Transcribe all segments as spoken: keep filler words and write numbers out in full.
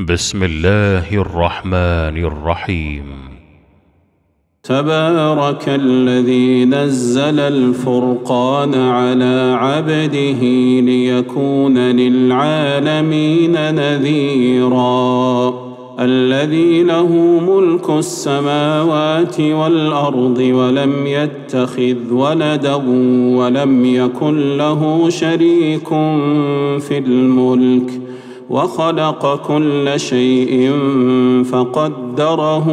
بسم الله الرحمن الرحيم. تبارك الذي نزل الفرقان على عبده ليكون للعالمين نذيرا. الذي له ملك السماوات والأرض ولم يتخذ ولدا ولم يكن له شريك في الملك وخلق كل شيء فقدره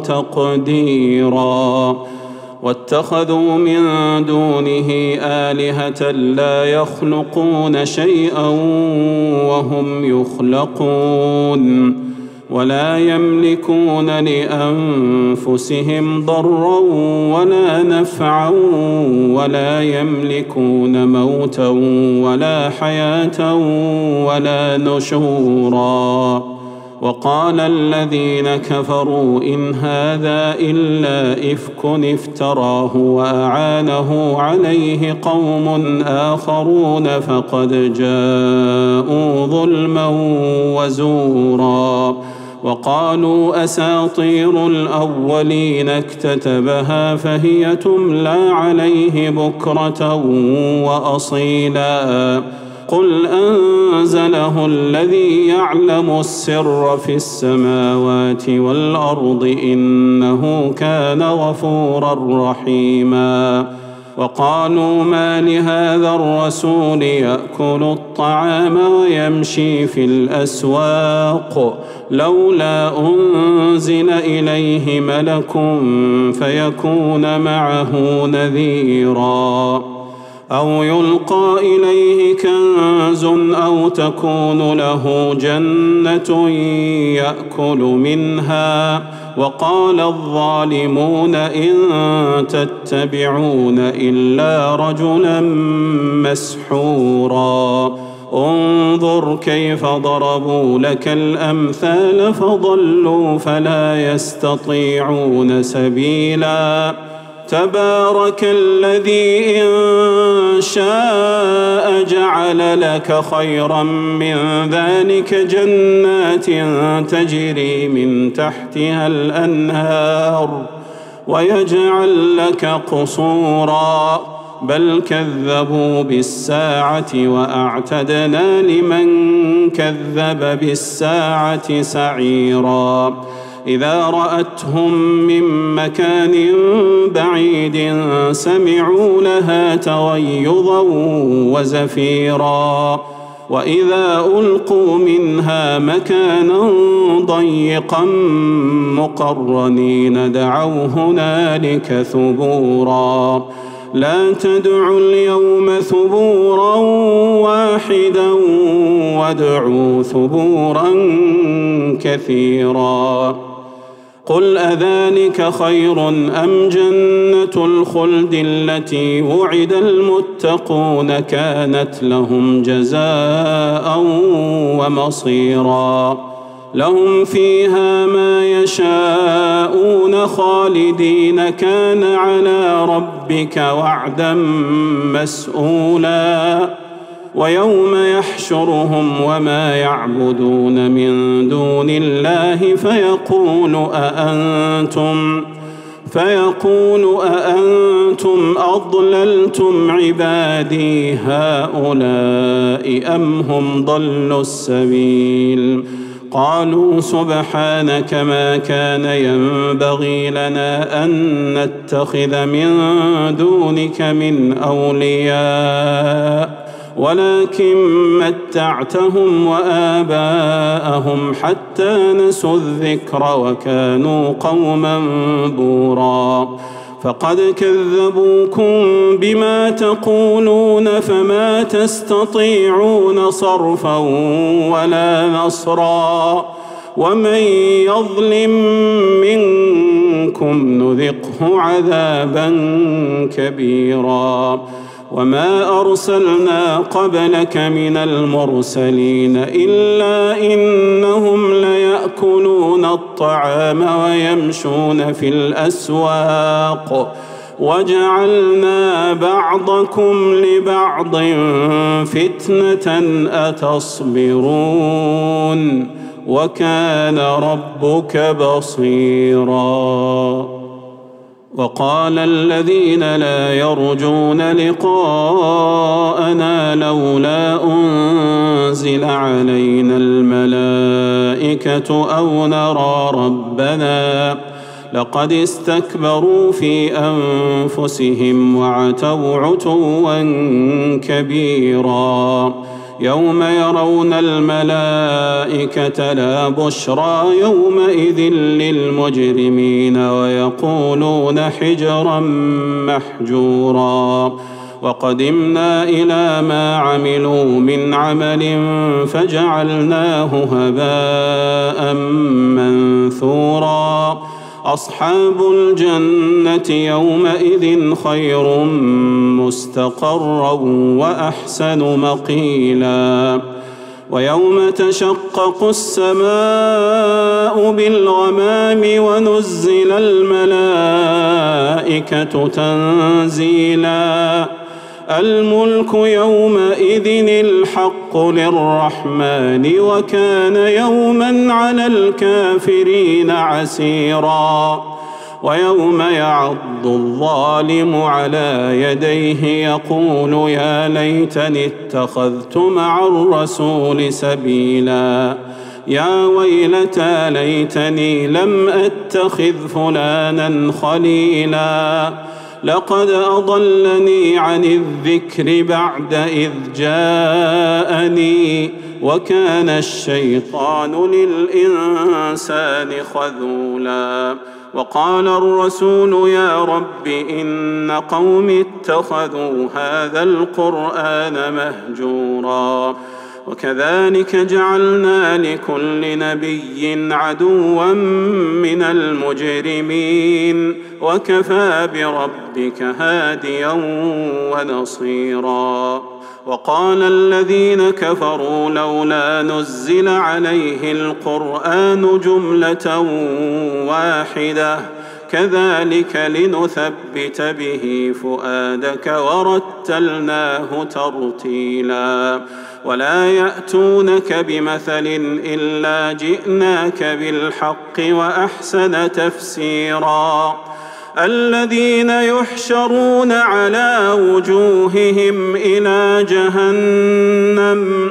تقديرا. واتخذوا من دونه آلهة لا يخلقون شيئا وهم يخلقون ولا يملكون لأنفسهم ضرا ولا نفعا ولا يملكون موتا ولا حياة ولا نشورا. وقال الذين كفروا إن هذا إلا إفك افتراه وأعانه عليه قوم آخرون فقد جاءوا ظلما وزورا. وقالوا أساطير الأولين اكتتبها فهي تملى عليه بكرة وأصيلا. قل أنزله الذي يعلم السر في السماوات والأرض إنه كان غفورا رحيما. وقالوا ما لهذا الرسول يأكل الطعام ويمشي في الأسواق لولا أنزل إليه ملك فيكون معه نذيرا. أو يلقى إليه كنز أو تكون له جنة يأكل منها. وقال الظالمون إن تتبعون إلا رجلا مسحورا. انظر كيف ضربوا لك الأمثال فضلوا فلا يستطيعون سبيلا. تبارك الذي إن شاء جعل لك خيرا من ذلك جنات تجري من تحتها الأنهار ويجعل لك قصورا بل كذبوا بالساعة وأعتدنا لمن كذب بالساعة سعيرا. إذا رأتهم من مكان بعيد سمعوا لها تغيظا وزفيرا. وإذا ألقوا منها مكانا ضيقا مقرنين دعوا هنالك ثبورا. لا تدعوا اليوم ثبورا واحدا وادعوا ثبورا كثيرا. قل أذلك خير أم جنة الخلد التي وعد المتقون كانت لهم جزاء ومصيرا. لهم فيها ما يشاءون خالدين كان على ربك وعدا مسئولا. ويوم يحشرهم وما يعبدون من دون الله فيقول أأنتم فيقول أأنتم أضللتم عبادي هؤلاء أم هم ضلوا السبيل. قالوا سبحانك ما كان ينبغي لنا أن نتخذ من دونك من أولياء ولكن متعتهم وآباءهم حتى نسوا الذكر وكانوا قوما بورا. فقد كذبوكم بما تقولون فما تستطيعون صرفا ولا نصرا. ومن يظلم منكم نذقه عذابا كبيرا. وما أرسلنا قبلك من المرسلين إلا إنهم ليأكلون الطعام ويمشون في الأسواق وجعلنا بعضكم لبعض فتنة أتصبرون وكان ربك بصيرا. وقال الذين لا يرجون لقاءنا لولا أنزل علينا الملائكة أو نرى ربنا لقد استكبروا في أنفسهم وعتوا عتوا كبيرا. يوم يرون الملائكة لا بشرى يومئذ للمجرمين ويقولون حجرا محجورا. وقدمنا إلى ما عملوا من عمل فجعلناه هباء منثورا. أصحاب الجنة يومئذ خير مستقرا وأحسن مقيلا. ويوم تشقق السماء بالغمام ونزل الملائكة تنزيلا. الملك يومئذ الحق للرحمن وكان يوما على الكافرين عسيرا. ويوم يعض الظالم على يديه يقول يا ليتني اتخذت مع الرسول سبيلا. يا ويلتى ليتني لم أتخذ فلانا خليلا. لقد أضلني عن الذكر بعد إذ جاءني وكان الشيطان للإنسان خذولا. وقال الرسول يا رب إن قومي اتخذوا هذا القرآن مهجورا. وكذلك جعلنا لكل نبي عدوا من المجرمين وكفى بربك هاديا ونصيرا. وقال الذين كفروا لولا نزل عليه القرآن جملة واحدة كذلك لنثبت به فؤادك ورتلناه ترتيلا. ولا يأتونك بمثل إلا جئناك بالحق وأحسن تفسيرا. الذين يحشرون على وجوههم إلى جهنم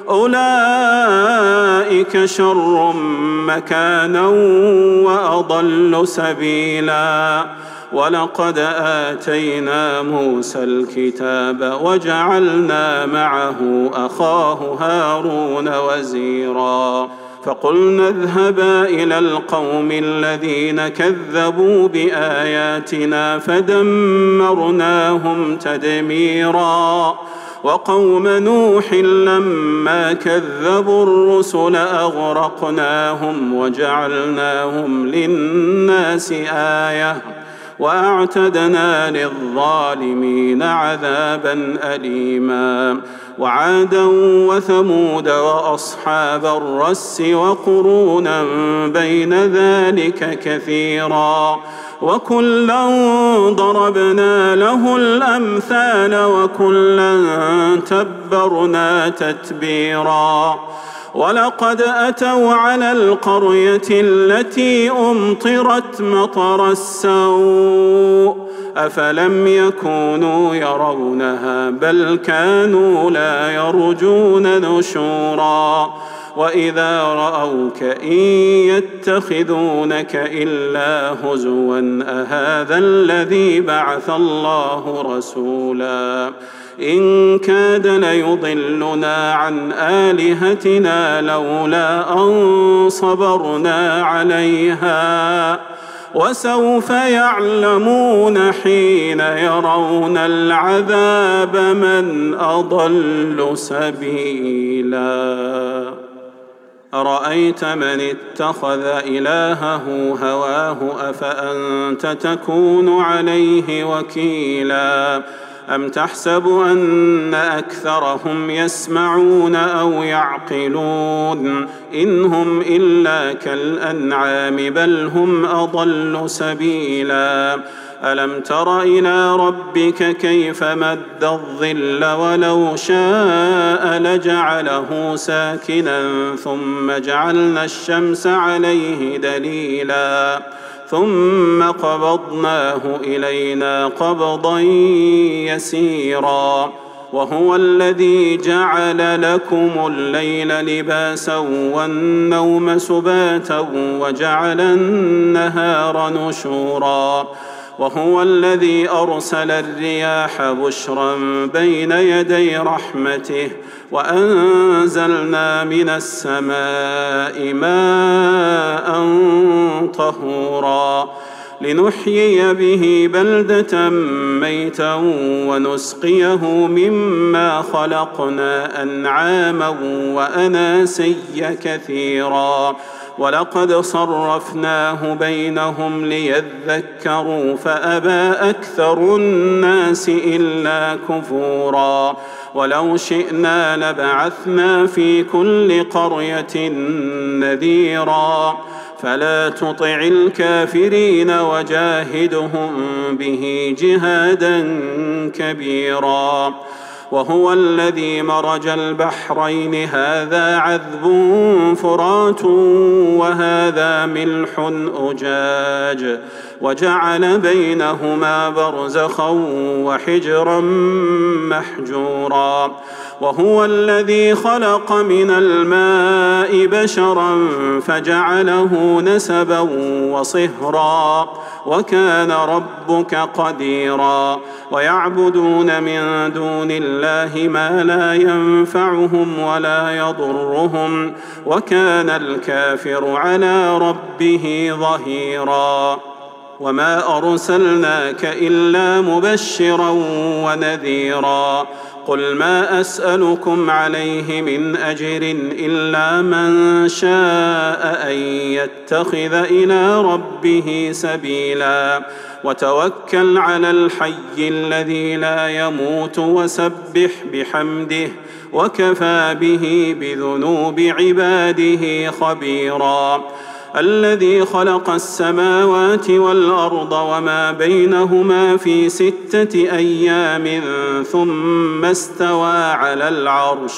أولئك شر مكانا وأضل سبيلا. ولقد آتينا موسى الكتاب وجعلنا معه أخاه هارون وزيرا. فقلنا اذهبا إلى القوم الذين كذبوا بآياتنا فدمرناهم تدميرا. وقوم نوح لما كذبوا الرسل أغرقناهم وجعلناهم للناس آية وأعتدنا للظالمين عذابا أليما. وعادا وثمود وأصحاب الرس وقرونا بين ذلك كثيرا. وكلا ضربنا له الأمثال وكلا تبرنا تتبيرا. ولقد أتوا على القرية التي أمطرت مطر السوء أفلم يكونوا يرونها بل كانوا لا يرجون نشورا. وإذا رأوك إن يتخذونك إلا هزوا أهذا الذي بعث الله رسولا. إن كاد ليضلنا عن آلهتنا لولا أن صبرنا عليها وسوف يعلمون حين يرون العذاب من أضل سبيلا. أرأيت من اتخذ إلهه هواه أفأنت تكون عليه وكيلا. أم تحسب أن أكثرهم يسمعون أو يعقلون إن هم إلا كالأنعام بل هم أضل سبيلا ألم تر إلى ربك كيف مد الظل ولو شاء لجعله ساكنا ثم جعلنا الشمس عليه دليلا ثم قبضناه إلينا قبضا يسيرا وهو الذي جعل لكم الليل لباسا والنوم سباتا وجعل النهار نشورا وهو الذي أرسل الرياح بشرا بين يدي رحمته وأنزلنا من السماء ماء طهورا لنحيي به بلدة ميتا ونسقيه مما خلقنا أنعاما وأناسيا كثيرا ولقد صرفناه بينهم ليذكروا فأبى أكثر الناس إلا كفورا ولو شئنا لبعثنا في كل قرية نذيرا فلا تطع الكافرين وجاهدهم به جهادا كبيرا وهو الذي مرج البحرين هذا عذب فرات وهذا ملح أجاج وجعل بينهما برزخا وحجرا محجورا وهو الذي خلق من الماء بشرا فجعله نسبا وصهرا وكان ربك قديرا ويعبدون من دون الله ما لا ينفعهم ولا يضرهم وكان الكافر على ربه ظهيرا وما أرسلناك إلا مبشرا ونذيرا قل ما أسألكم عليه من أجر إلا من شاء أن يتخذ إلى ربه سبيلا وتوكل على الحي الذي لا يموت وسبح بحمده وكفى به بذنوب عباده خبيرا الذي خلق السماوات والأرض وما بينهما في ستة أيام ثم استوى على العرش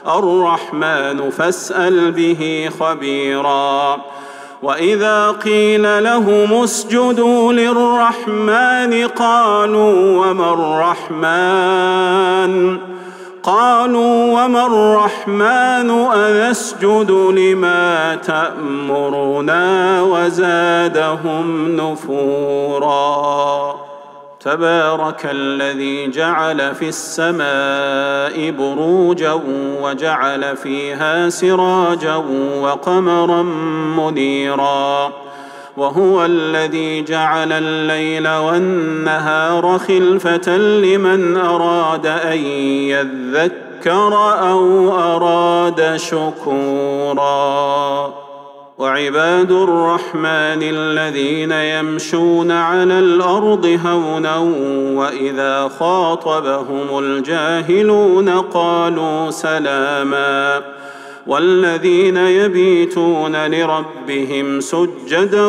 الرحمن فاسأل به خبيرا وإذا قيل لهم اسجدوا للرحمن قالوا وما الرحمن قالوا وما الرحمن أنسجد لما تأمرنا وزادهم نفورا تبارك الذي جعل في السماء بروجا وجعل فيها سراجا وقمرا منيرا وهو الذي جعل الليل والنهار خلفة لمن أراد أن يذكر أو أراد شكورا وعباد الرحمن الذين يمشون على الأرض هونا وإذا خاطبهم الجاهلون قالوا سلاما والذين يبيتون لربهم سجدا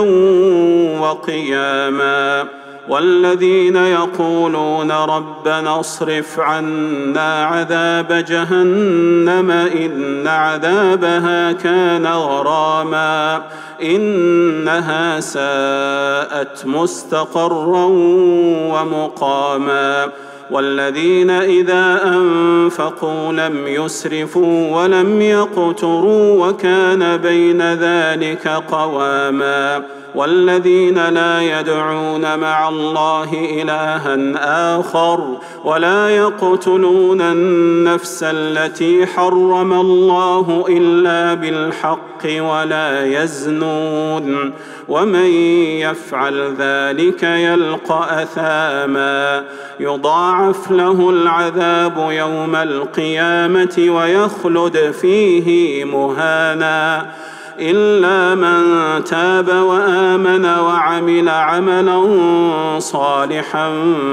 وقياما والذين يقولون ربنا اصرف عنا عذاب جهنم إن عذابها كان غراما إنها ساءت مستقرا ومقاما والذين إذا أنفقوا لم يسرفوا ولم يقتروا وكان بين ذلك قواما والذين لا يدعون مع الله إلها آخر ولا يقتلون النفس التي حرم الله إلا بالحق ولا يزنون ومن يفعل ذلك يلقى أثاما يضاعف له العذاب يوم القيامة ويخلد فيه مهانا إلا من تاب وآمن وعمل عملا صالحا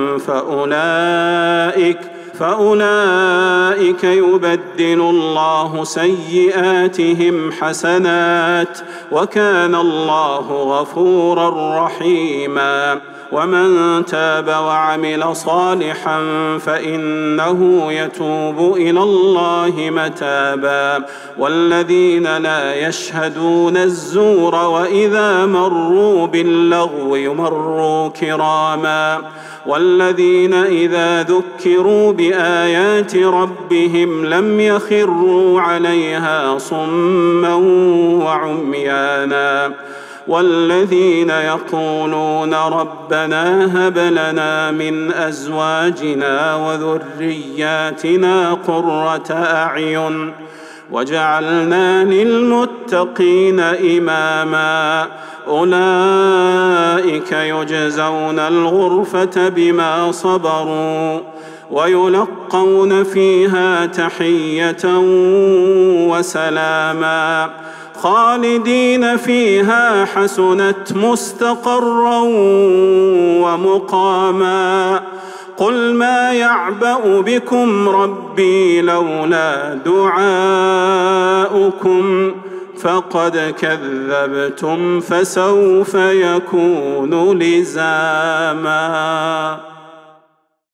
فأولئك فأولئك يبدل الله سيئاتهم حسنات وكان الله غفورا رحيما. ومن تاب وعمل صالحا فإنه يتوب إلى الله متابا. والذين لا يشهدون الزور وإذا مروا باللغو مروا كراما. والذين إذا ذكروا بآيات ربهم لم يخروا عليها صما وعميانا. والذين يقولون ربنا هب لنا من أزواجنا وذرياتنا قرة أعين وجعلنا للمتقين إماما. أولئك يجزون الغرفة بما صبروا ويلقون فيها تحية وسلاما خالدين فيها حسنت مستقرا ومقاما. قل ما يعبأ بكم ربي لولا دعاؤكم فقد كذبتم فسوف يكون لزاما.